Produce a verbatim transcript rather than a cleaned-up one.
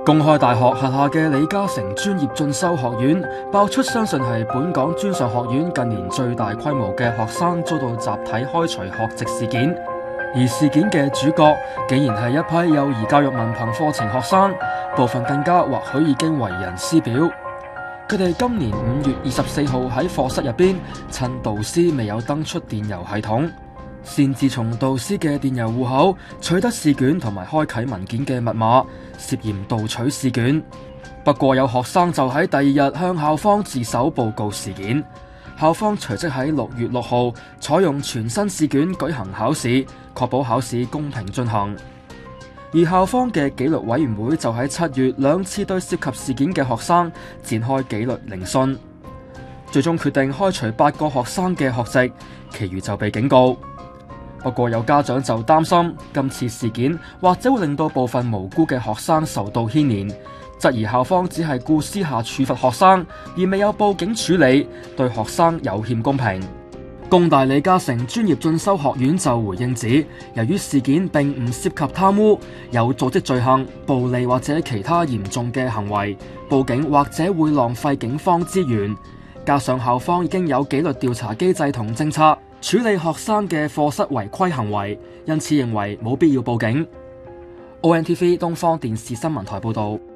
公開大學轄下嘅李嘉誠專業進修學院爆出相信係本港專上學院近年最大規模嘅學生遭到集體開除學籍事件，而事件嘅主角竟然係一批幼兒教育文憑課程學生，部分更加或許已經為人師表。佢哋今年五月二十四號喺課室入邊，趁導師未有登出電郵系統，擅自從導師嘅電郵戶口取得試卷同埋開啟文件嘅密碼，涉嫌盜取試卷。不過有學生就喺第二日向校方自首報告事件，校方隨即喺六月六號採用全新試卷舉行考試，確保考試公平進行。而校方嘅紀律委員會就喺七月兩次對涉及事件嘅學生展開紀律聆訊，最終決定開除八個學生嘅學籍，其餘就被警告。不過有家長就擔心今次事件或者會令到部分無辜嘅學生受到牽連，質疑校方只係顧私下處罰學生，而未有報警處理，對學生有欠公平。工大李嘉誠專業進修學院就回應指，由於事件並唔涉及貪污、有組織罪行、暴力或者其他嚴重嘅行為，報警或者會浪費警方資源，加上校方已經有紀律調查機制同政策處理學生嘅課室違規行為，因此認為冇必要報警。O N T V 東方電視新聞台報道。